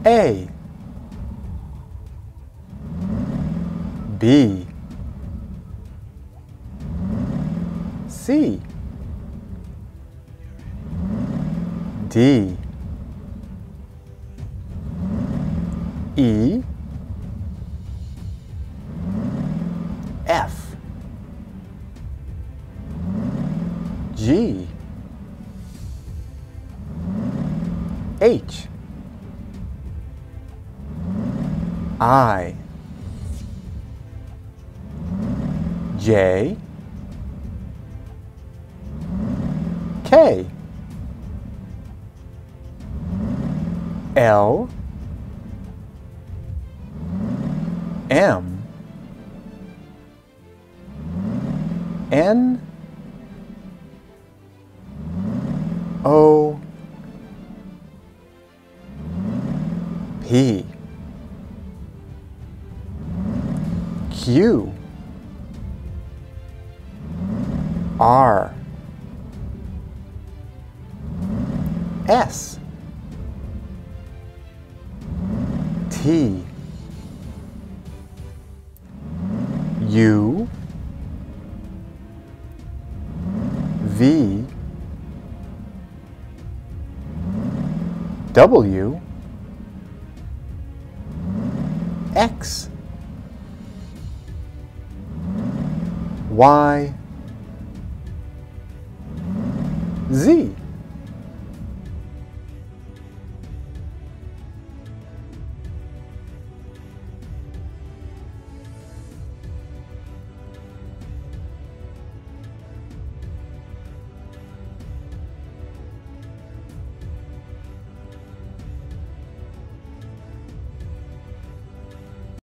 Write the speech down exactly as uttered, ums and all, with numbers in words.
A, B, C, D, E, F, G, H, I, J, K, L, M, N, O, P, Q, R, S, T, U, V, W, X, Y, Z.